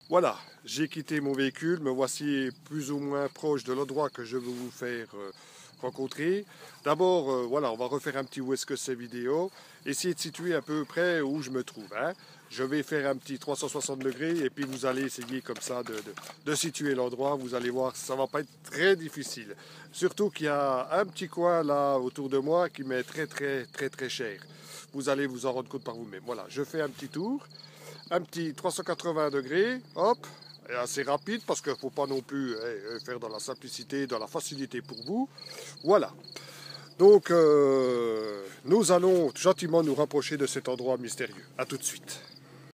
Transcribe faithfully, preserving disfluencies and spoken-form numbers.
Voilà, j'ai quitté mon véhicule, me voici plus ou moins proche de l'endroit que je veux vous faire euh, rencontrer. D'abord, euh, voilà, on va refaire un petit où est-ce que c'est vidéo, essayer de situer à peu près où je me trouve. Hein. Je vais faire un petit trois cent soixante degrés et puis vous allez essayer comme ça de, de, de situer l'endroit. Vous allez voir, ça va pas être très difficile. Surtout qu'il y a un petit coin là autour de moi qui m'est très très très très cher. Vous allez vous en rendre compte par vous-même. Voilà, je fais un petit tour. Un petit trois cent quatre-vingts degrés, hop, et assez rapide parce qu'il ne faut pas non plus eh, faire dans la simplicité, dans la facilité pour vous. Voilà. Donc, euh, nous allons gentiment nous rapprocher de cet endroit mystérieux. A tout de suite.